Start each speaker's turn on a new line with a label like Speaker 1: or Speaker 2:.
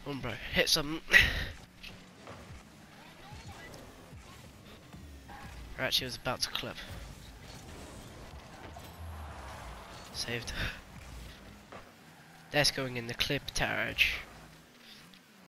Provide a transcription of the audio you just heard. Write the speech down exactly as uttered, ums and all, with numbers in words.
Speaker 1: on, bro. Hit some. Or actually, I was about to clip. Saved. That's going in the cliptage.